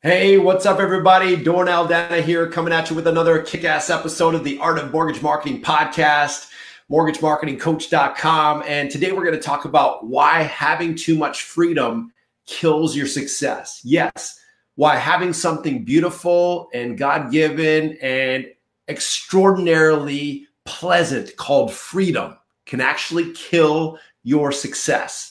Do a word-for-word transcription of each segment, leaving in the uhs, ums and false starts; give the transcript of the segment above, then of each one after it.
Hey, what's up, everybody? Dornell Dana here, coming at you with another kick-ass episode of the Art of Mortgage Marketing podcast, mortgage marketing coach dot com. And today we're going to talk about why having too much freedom kills your success. Yes, why having something beautiful and God-given and extraordinarily pleasant called freedom can actually kill your success.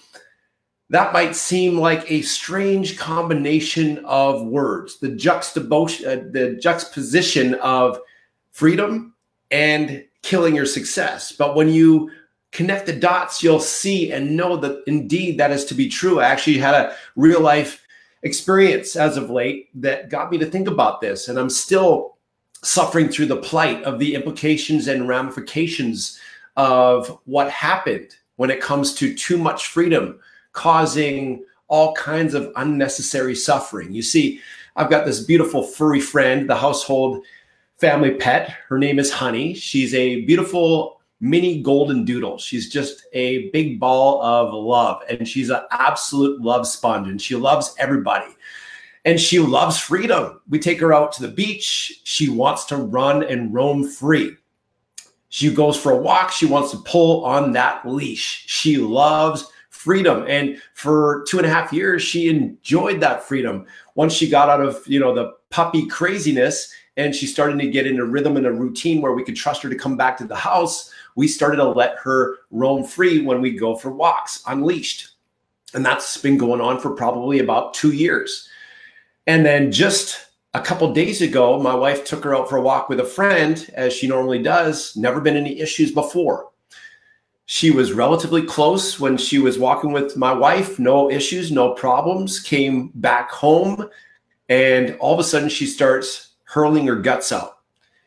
That might seem like a strange combination of words, the juxtaposition, uh, the juxtaposition of freedom and killing your success. But when you connect the dots, you'll see and know that indeed that is to be true. I actually had a real life experience as of late that got me to think about this, and I'm still suffering through the plight of the implications and ramifications of what happened when it comes to too much freedom, causing all kinds of unnecessary suffering. You see, I've got this beautiful furry friend, the household family pet. Her name is Honey. She's a beautiful mini golden doodle. She's just a big ball of love, and she's an absolute love sponge, and she loves everybody. And she loves freedom. We take her out to the beach. She wants to run and roam free. She goes for a walk. She wants to pull on that leash. She loves freedom. And for two and a half years, she enjoyed that freedom. Once she got out of, you know, the puppy craziness and she started to get into rhythm and a routine where we could trust her to come back to the house, we started to let her roam free when we go for walks unleashed. And that's been going on for probably about two years. And then just a couple days ago, my wife took her out for a walk with a friend, as she normally does. Never been any issues before. She was relatively close when she was walking with my wife, no issues, no problems, came back home, and all of a sudden she starts hurling her guts out.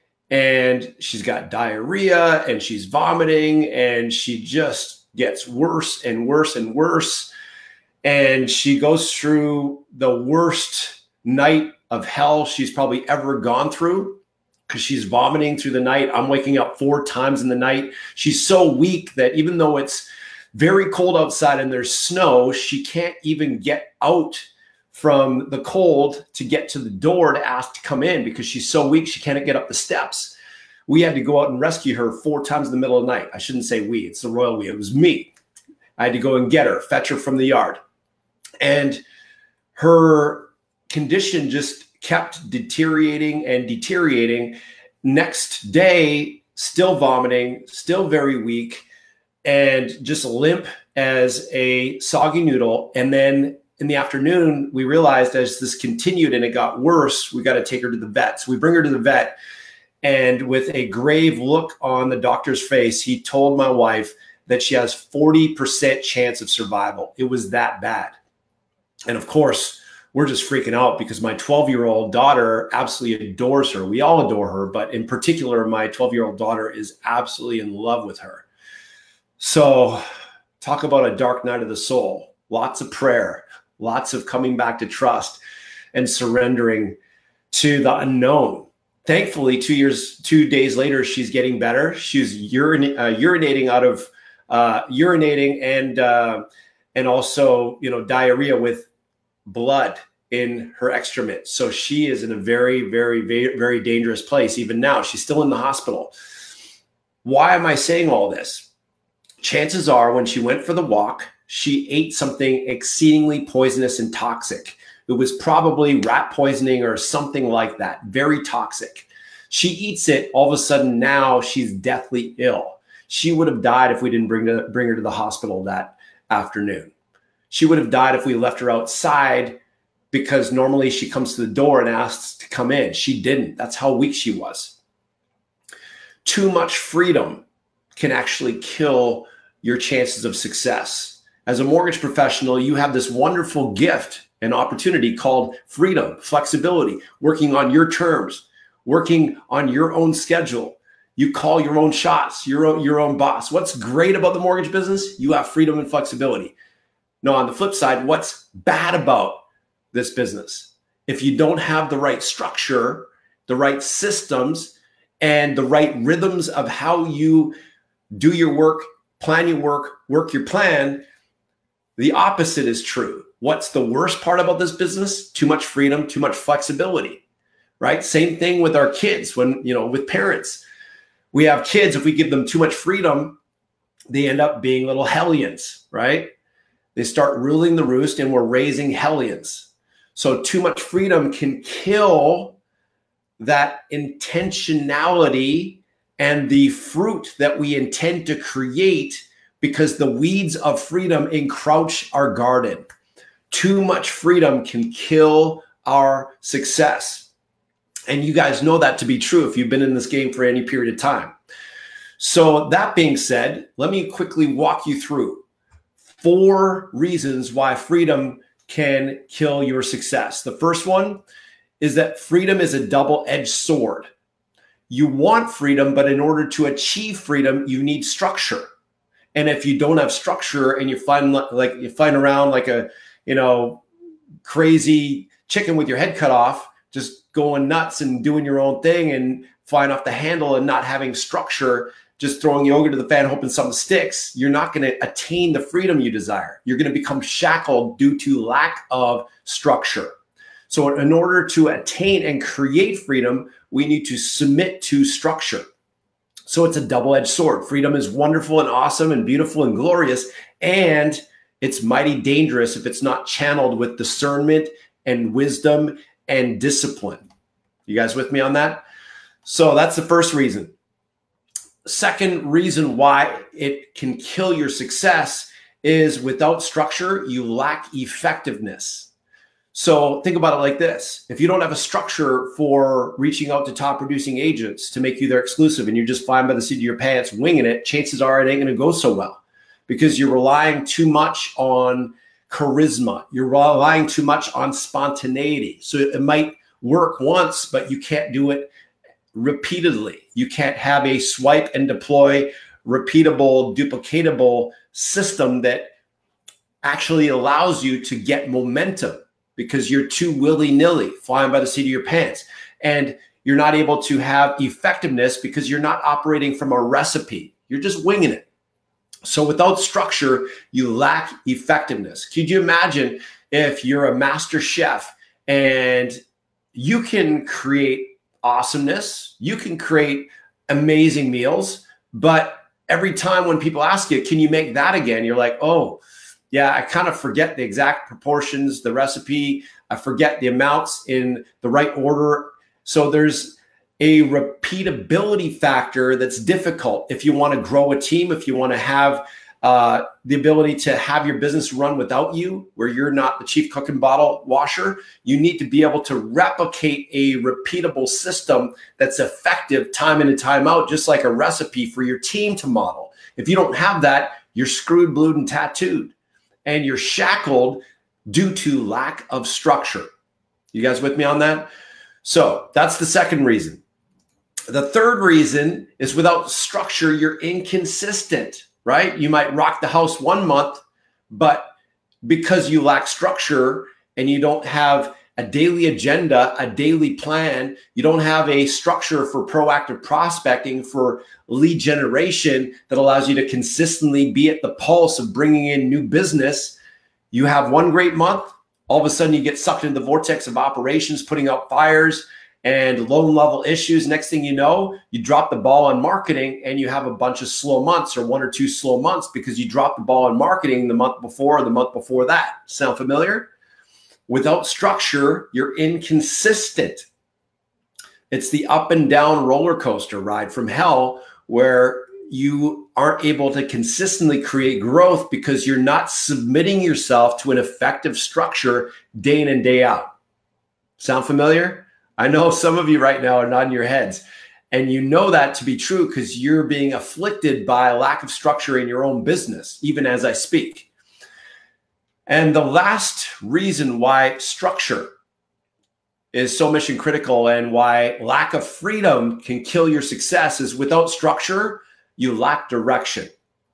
And she's got diarrhea and she's vomiting, and she just gets worse and worse and worse. And she goes through the worst night of hell she's probably ever gone through, because she's vomiting through the night. I'm waking up four times in the night. She's so weak that even though it's very cold outside and there's snow, she can't even get out from the cold to get to the door to ask to come in, because she's so weak she can't get up the steps. We had to go out and rescue her four times in the middle of the night. I shouldn't say we, it's the royal we, it was me. I had to go and get her, fetch her from the yard. And her condition just kept deteriorating and deteriorating. Next day, still vomiting, still very weak, and just limp as a soggy noodle. And then in the afternoon, we realized as this continued and it got worse, we got to take her to the vet. So we bring her to the vet, and with a grave look on the doctor's face, he told my wife that she has forty percent chance of survival. It was that bad. And of course, we're just freaking out because my twelve-year-old daughter absolutely adores her. We all adore her, but in particular, my twelve-year-old daughter is absolutely in love with her. So talk about a dark night of the soul. Lots of prayer, lots of coming back to trust and surrendering to the unknown. Thankfully, two years, two days later, she's getting better. She's urin- uh, urinating out of uh, urinating and uh, and also, you know, diarrhea with blood in her excrement. So she is in a very, very, very, very dangerous place. Even now, she's still in the hospital. Why am I saying all this? Chances are when she went for the walk, she ate something exceedingly poisonous and toxic. It was probably rat poisoning or something like that. Very toxic. She eats it. All of a sudden now she's deathly ill. She would have died if we didn't bring, to, bring her to the hospital that afternoon. She would have died if we left her outside, because normally she comes to the door and asks to come in. She didn't. That's how weak she was. Too much freedom can actually kill your chances of success. As a mortgage professional, you have this wonderful gift and opportunity called freedom, flexibility, working on your terms, working on your own schedule. You call your own shots, your own, your own boss. What's great about the mortgage business? You have freedom and flexibility. Now, on the flip side, what's bad about this business? If you don't have the right structure, the right systems, and the right rhythms of how you do your work, plan your work, work your plan, The opposite is true. What's the worst part about this business? Too much freedom, too much flexibility, right? Same thing with our kids when, you know, with parents. We have kids, if we give them too much freedom, they end up being little hellions, right? They start ruling the roost and we're raising hellions. So too much freedom can kill that intentionality and the fruit that we intend to create, because the weeds of freedom encroach our garden. Too much freedom can kill our success. And you guys know that to be true if you've been in this game for any period of time. So that being said, let me quickly walk you through four reasons why freedom can kill your success. The first one is that freedom is a double-edged sword. You want freedom, but in order to achieve freedom, you need structure. And if you don't have structure and you find like you find around like a, you know, crazy chicken with your head cut off, just going nuts and doing your own thing and flying off the handle and not having structure, just throwing yoga to the fan, hoping something sticks, you're not going to attain the freedom you desire. You're going to become shackled due to lack of structure. So in order to attain and create freedom, we need to submit to structure. So it's a double-edged sword. Freedom is wonderful and awesome and beautiful and glorious, and it's mighty dangerous if it's not channeled with discernment and wisdom and discipline. You guys with me on that? So that's the first reason. Second reason why it can kill your success is without structure, you lack effectiveness. So think about it like this. If you don't have a structure for reaching out to top producing agents to make you their exclusive and you're just flying by the seat of your pants, winging it, chances are it ain't going to go so well because you're relying too much on charisma. You're relying too much on spontaneity. So it might work once, but you can't do it repeatedly. You can't have a swipe and deploy repeatable, duplicatable system that actually allows you to get momentum, because you're too willy-nilly flying by the seat of your pants. And you're not able to have effectiveness because you're not operating from a recipe. You're just winging it. So without structure, you lack effectiveness. Could you imagine if you're a master chef and you can create awesomeness, you can create amazing meals, but every time when people ask you, can you make that again? You're like, oh, yeah, I kind of forget the exact proportions, the recipe. I forget the amounts in the right order. So there's a repeatability factor that's difficult if you want to grow a team, if you want to have uh, the ability to have your business run without you, where you're not the chief cook and bottle washer. You need to be able to replicate a repeatable system that's effective time in and time out, just like a recipe for your team to model. If you don't have that, you're screwed, blued, and tattooed. And you're shackled due to lack of structure. You guys with me on that? So that's the second reason. The third reason is without structure, you're inconsistent, right? You might rock the house one month, but because you lack structure and you don't have a daily agenda, a daily plan, you don't have a structure for proactive prospecting, for lead generation that allows you to consistently be at the pulse of bringing in new business. You have one great month, all of a sudden you get sucked into the vortex of operations, putting out fires and low level issues. Next thing you know, you drop the ball on marketing and you have a bunch of slow months or one or two slow months because you dropped the ball on marketing the month before or the month before that. Sound familiar? Without structure, you're inconsistent. It's the up and down roller coaster ride from hell where you aren't able to consistently create growth because you're not submitting yourself to an effective structure day in and day out. Sound familiar? I know some of you right now are nodding your heads, and you know that to be true because you're being afflicted by a lack of structure in your own business, even as I speak. And the last reason why structure is so mission critical and why lack of freedom can kill your success is without structure, you lack direction.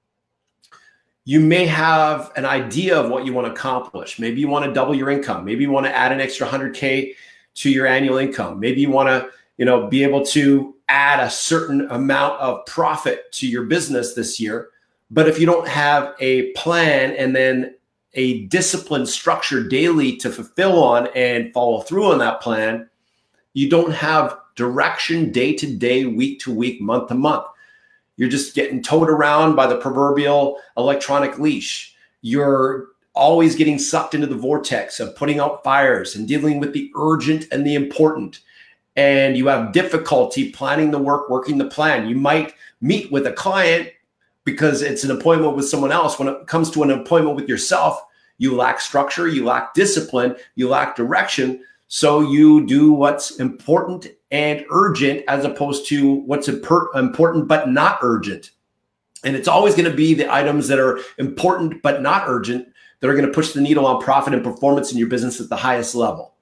You may have an idea of what you want to accomplish. Maybe you want to double your income. Maybe you want to add an extra one hundred K to your annual income. Maybe you want to, you know, be able to add a certain amount of profit to your business this year. But if you don't have a plan and then a disciplined structure daily to fulfill on and follow through on that plan, you don't have direction day to day, week to week, month to month. You're just getting towed around by the proverbial electronic leash. You're always getting sucked into the vortex of putting out fires and dealing with the urgent and the important. And you have difficulty planning the work, working the plan. You might meet with a client because it's an appointment with someone else. When it comes to an appointment with yourself, you lack structure, you lack discipline, you lack direction. So you do what's important and urgent as opposed to what's important but not urgent. And it's always going to be the items that are important but not urgent that are going to push the needle on profit and performance in your business at the highest level.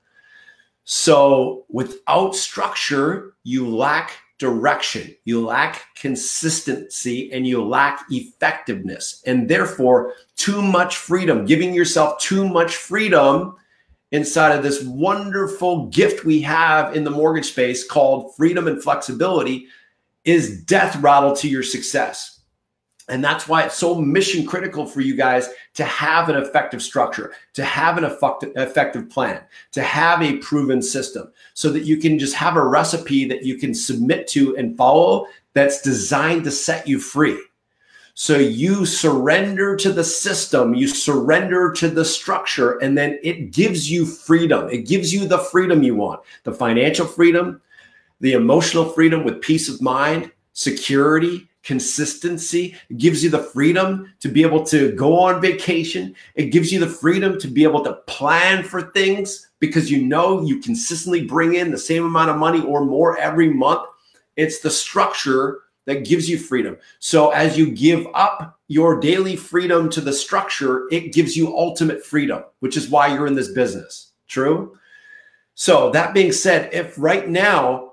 So without structure, you lack direction, you lack consistency, and you lack effectiveness, and therefore too much freedom, giving yourself too much freedom inside of this wonderful gift we have in the mortgage space called freedom and flexibility is death rattle to your success. And that's why it's so mission critical for you guys to have an effective structure, to have an effective, effective plan, to have a proven system so that you can just have a recipe that you can submit to and follow that's designed to set you free. So you surrender to the system, you surrender to the structure, and then it gives you freedom. It gives you the freedom you want, the financial freedom, the emotional freedom with peace of mind, security, consistency. It gives you the freedom to be able to go on vacation. It gives you the freedom to be able to plan for things because you know you consistently bring in the same amount of money or more every month. It's the structure that gives you freedom. So as you give up your daily freedom to the structure, it gives you ultimate freedom, which is why you're in this business. True? So that being said, if right now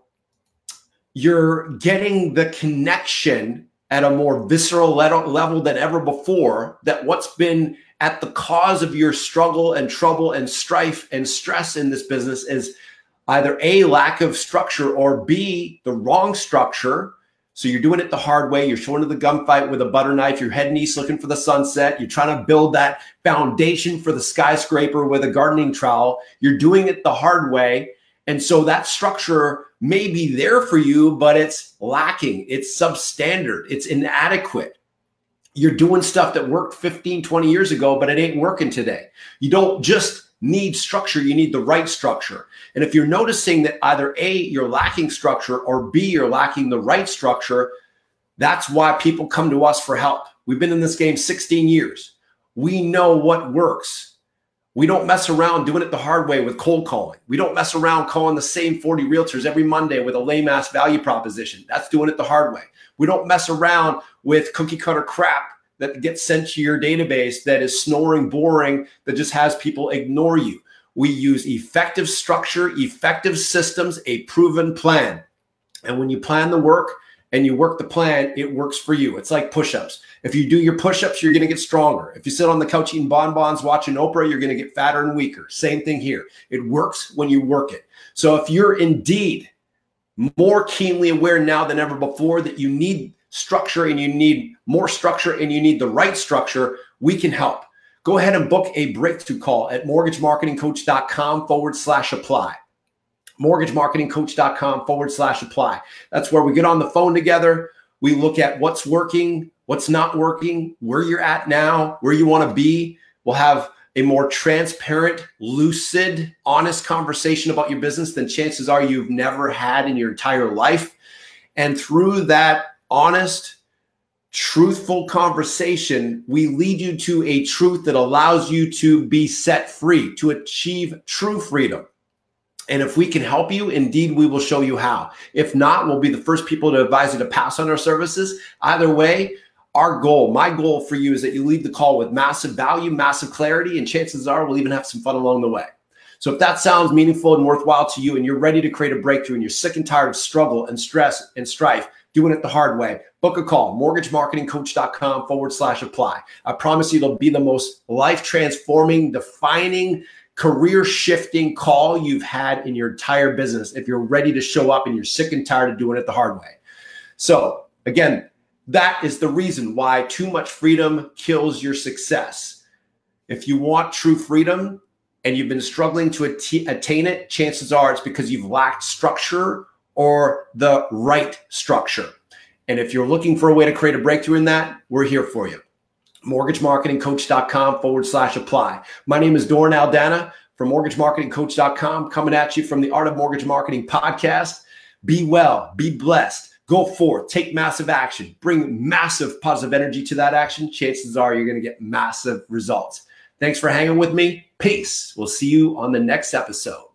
you're getting the connection at a more visceral level than ever before, that what's been at the cause of your struggle and trouble and strife and stress in this business is either A, lack of structure, or B, the wrong structure. So you're doing it the hard way. You're showing to the gunfight with a butter knife. You're heading east looking for the sunset. You're trying to build that foundation for the skyscraper with a gardening trowel. You're doing it the hard way. And so that structure may be there for you, but it's lacking. It's substandard. It's inadequate. You're doing stuff that worked fifteen, twenty years ago, but it ain't working today. You don't just need structure. You need the right structure. And if you're noticing that either A, you're lacking structure, or B, you're lacking the right structure, that's why people come to us for help. We've been in this game sixteen years. We know what works. We don't mess around doing it the hard way with cold calling. We don't mess around calling the same forty realtors every Monday with a lame-ass value proposition. That's doing it the hard way. We don't mess around with cookie-cutter crap that gets sent to your database that is snoring, boring, that just has people ignore you. We use effective structure, effective systems, a proven plan. And when you plan the work and you work the plan, it works for you. It's like push-ups. If you do your push-ups, you're going to get stronger. If you sit on the couch eating bonbons, watching Oprah, you're going to get fatter and weaker. Same thing here. It works when you work it. So if you're indeed more keenly aware now than ever before that you need structure and you need more structure and you need the right structure, we can help. Go ahead and book a breakthrough call at mortgagemarketingcoach.com forward slash apply. mortgagemarketingcoach.com forward slash apply. That's where we get on the phone together. We look at what's working, what's not working, where you're at now, where you want to be. We'll have a more transparent, lucid, honest conversation about your business than chances are you've never had in your entire life. And through that honest, truthful conversation, we lead you to a truth that allows you to be set free, to achieve true freedom. And if we can help you, indeed, we will show you how. If not, we'll be the first people to advise you to pass on our services. Either way, our goal, my goal for you is that you leave the call with massive value, massive clarity, and chances are we'll even have some fun along the way. So if that sounds meaningful and worthwhile to you and you're ready to create a breakthrough and you're sick and tired of struggle and stress and strife, doing it the hard way, book a call, mortgagemarketingcoach.com forward slash apply. I promise you it'll be the most life-transforming, defining, career-shifting call you've had in your entire business if you're ready to show up and you're sick and tired of doing it the hard way. So again, that is the reason why too much freedom kills your success. If you want true freedom and you've been struggling to at- attain it, chances are it's because you've lacked structure or the right structure. And if you're looking for a way to create a breakthrough in that, we're here for you. mortgagemarketingcoach.com forward slash apply. My name is Doran Aldana from mortgage marketing coach dot com, coming at you from the Art of Mortgage Marketing podcast. Be well, be blessed, go forth, take massive action, bring massive positive energy to that action. Chances are you're going to get massive results. Thanks for hanging with me. Peace. We'll see you on the next episode.